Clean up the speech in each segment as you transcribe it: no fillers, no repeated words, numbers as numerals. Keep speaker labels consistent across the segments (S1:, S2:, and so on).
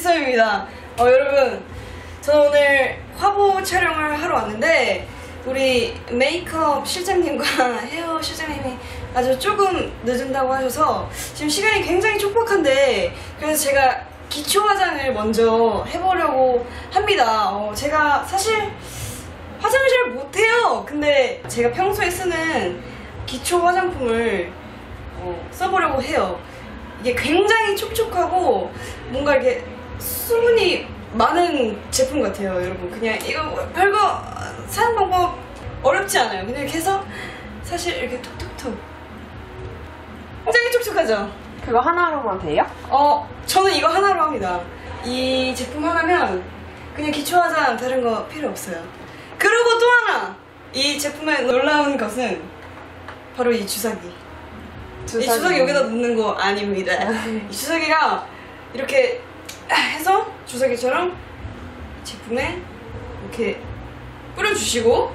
S1: 키썸입니다. 여러분, 저는 오늘 화보 촬영을 하러 왔는데 우리 메이크업 실장님과 헤어 실장님이 아주 조금 늦은다고 하셔서 지금 시간이 굉장히 촉박한데, 그래서 제가 기초 화장을 먼저 해보려고 합니다. 제가 사실 화장을 잘 못해요. 근데 제가 평소에 쓰는 기초 화장품을 써보려고 해요. 이게 굉장히 촉촉하고 뭔가 이렇게 수분이 많은 제품 같아요, 여러분. 그냥 이거 별거 사는 방법 어렵지 않아요. 그냥 이렇게 해서 사실 이렇게 톡톡톡 굉장히 촉촉하죠?
S2: 그거 하나로만 돼요?
S1: 저는 이거 하나로 합니다. 이 제품 하나면 그냥 기초 화장 다른 거 필요 없어요. 그리고 또 하나! 이 제품의 놀라운 것은 바로 이 주사기. 이 주사기 여기다 넣는 거 아닙니다. 이 주사기가 이렇게 해서 주사기처럼 제품에 이렇게 뿌려주시고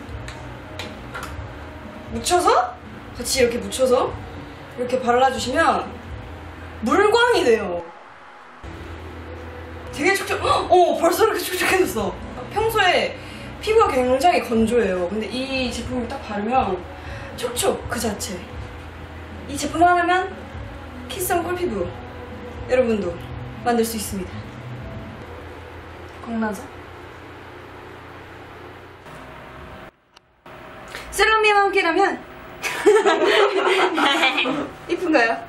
S1: 묻혀서 같이 이렇게 묻혀서 이렇게 발라주시면 물광이 돼요. 되게 촉촉. 벌써 이렇게 촉촉해졌어. 평소에 피부가 굉장히 건조해요. 근데 이 제품을 딱 바르면 촉촉 그 자체. 이 제품 하나면 키썸 꿀피부 여러분도 만들 수 있습니다. 광나서 셀럽님과 함께라면 이쁜가요?